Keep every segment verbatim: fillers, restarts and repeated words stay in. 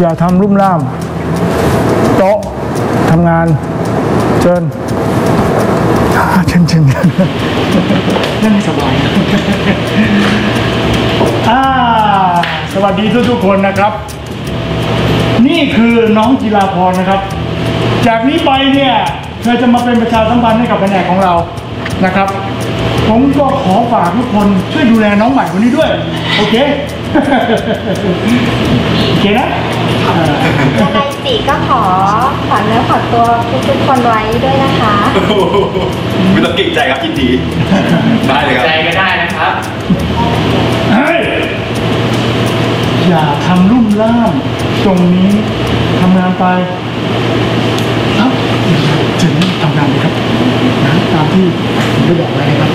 อย่าทำลุ่มล่ามโต๊ะทำงานเชิญเชิญเชิญนั่งสบายอ่าสวัสดีทุกๆคนนะครับนี่คือน้องจิราพรนะครับจากนี้ไปเนี่ยเธอจะมาเป็นประชาสัมพันธ์ให้กับแผนกของเรานะครับผมก็ขอฝากทุกคนช่วยดูแลน้องใหม่คนนี้ด้วยโอเคโอเคนะยังไงสิก็ขอฝากเนื้อฝากตัวทุกๆคนไว้ด้วยนะคะไม่ต้องเกรงใจครับยินดีได้เลยครับใจก็ได้นะครับเฮ้ยอย่าทำลุ่มล่ามตรงนี้ทำงานไปครับถึงทำงานเลยครับนะตามที่ผมได้บอกไว้นะครับ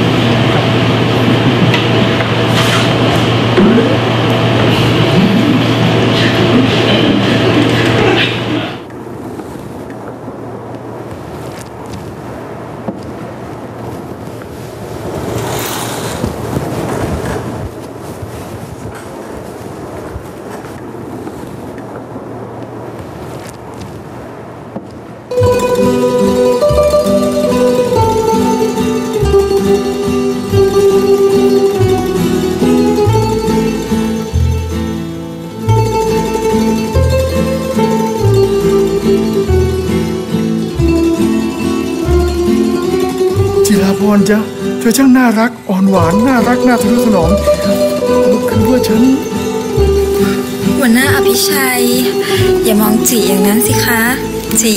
จิราพรจ๊ะเธอช่างน่ารักอ่อนหวานน่ารักน่าทะนุถนอมคือว่าฉันหัวหน้าอภิชัยอย่ามองจีอย่างนั้นสิคะจี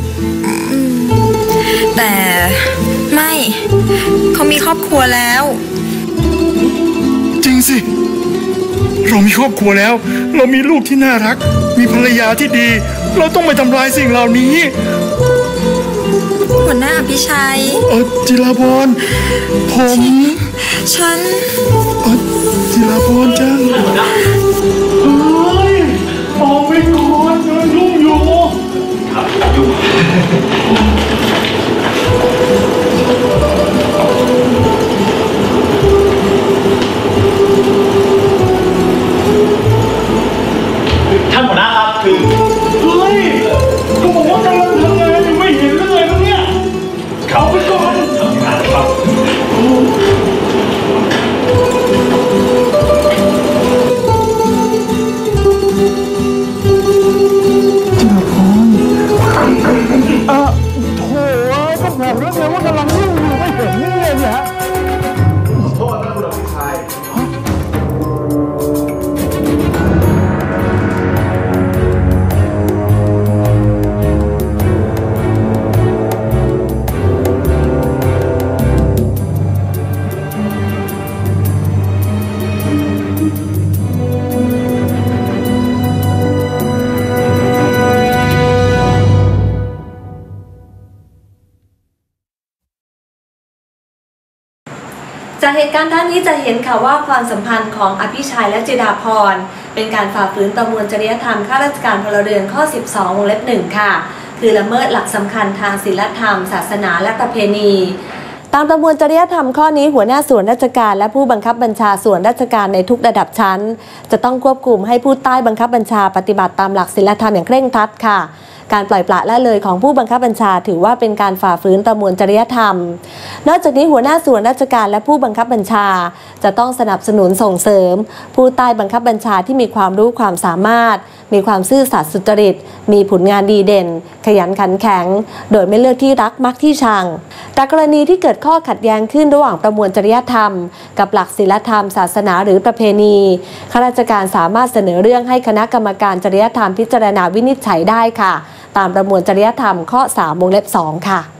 แต่ไม่เขามีครอบครัวแล้วจริงสิเรามีครอบครัวแล้วเรามีลูกที่น่ารักมีภรรยาที่ดีเราต้องไม่ทำลายสิ่งเหล่านี้หัวหน้าอภิชัยเออจิราพรผมฉันเออจิราพรจังเฮ้ยออกไปก่อนเดินยุ่งอยู่ครับยุ่งท่านหัวหน้าครับคือเฮ้ยก็บอกว่ากำลังทำงานยังไม่เห็นเลยมั้งเนี่ยเอาไปก่อนทำงานครับจิราพรอ่ะโถ่ก็บอกแล้วไงว่ากำลังยุ่งอยู่ไม่เห็นนี่เลยเนี่ยขอโทษนะคุณอภิชัยจากเหตุการณ์ท่านนี้จะเห็นค่ะว่าความสัมพันธ์ของอภิชัยและจิราพรเป็นการฝ่าฝืนประมวลจริยธรรมข้าราชการพลเรือนข้อสิบสองวงเล็บหนึ่งค่ะคือละเมิดหลักสำคัญทางศีลธรรมศาสนาและประเพณีตามประมวลจริยธรรมข้อนี้หัวหน้าส่วนราชการและผู้บังคับบัญชาส่วนราชการในทุกระดับชั้นจะต้องควบคุมให้ผู้ใต้บังคับบัญชาปฏิบัติตามหลักศีลธรรมอย่างเคร่งครัดค่ะการปล่อยปละละเลยของผู้บังคับบัญชาถือว่าเป็นการฝ่าฝืนประมวลจริยธรรมนอกจากนี้หัวหน้าส่วนราชการและผู้บังคับบัญชาจะต้องสนับสนุนส่งเสริมผู้ใต้บังคับบัญชาที่มีความรู้ความสามารถมีความซื่อสัตย์สุจริตมีผลงานดีเด่นขยันขันแข็งโดยไม่เลือกที่รักมักที่ชังแต่กรณีที่เกิดข้อขัดแย้งขึ้นระหว่างประมวลจริยธรรมกับหลักศีลธรรมศาสนาหรือประเพณีข้าราชการสามารถเสนอเรื่องให้คณะกรรมการจริยธรรมพิจารณาวินิจฉัยได้ค่ะตามประมวลจริยธรรมข้อสามวงเล็บสองค่ะ